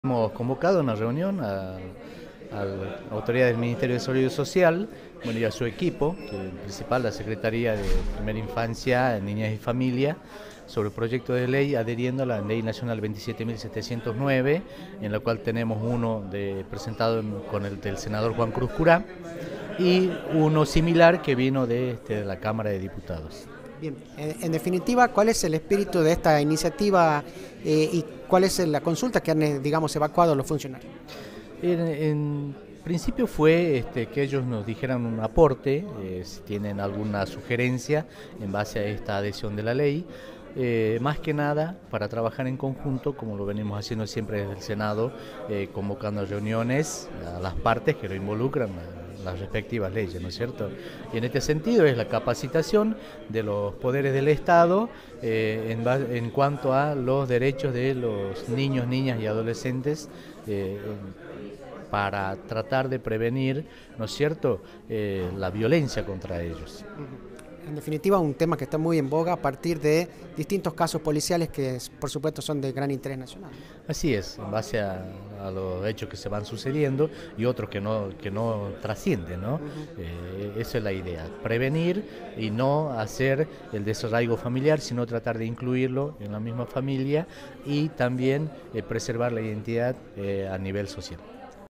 Hemos convocado una reunión a la autoridad del Ministerio de Desarrollo Social, bueno, y a su equipo, que en principal la Secretaría de Primera Infancia, Niñas y Familia, sobre el proyecto de ley adheriendo a la Ley Nacional 27.709, en la cual tenemos uno presentado con el del senador Juan Cruz Curá y uno similar que vino de la Cámara de Diputados. Bien, en definitiva, ¿cuál es el espíritu de esta iniciativa y cuál es la consulta que han, digamos, evacuado los funcionarios? En principio fue que ellos nos dijeran un aporte, si tienen alguna sugerencia en base a esta adhesión de la ley, más que nada para trabajar en conjunto, como lo venimos haciendo siempre desde el Senado, convocando reuniones a las partes que lo involucran, a las respectivas leyes, ¿no es cierto? Y en este sentido es la capacitación de los poderes del Estado en cuanto a los derechos de los niños, niñas y adolescentes, para tratar de prevenir, ¿no es cierto?, la violencia contra ellos. En definitiva, un tema que está muy en boga a partir de distintos casos policiales que, por supuesto, son de gran interés nacional. Así es, en base a los hechos que se van sucediendo y otros que no trascienden, ¿no? Esa es la idea, prevenir y no hacer el desarraigo familiar, sino tratar de incluirlo en la misma familia y también preservar la identidad a nivel social.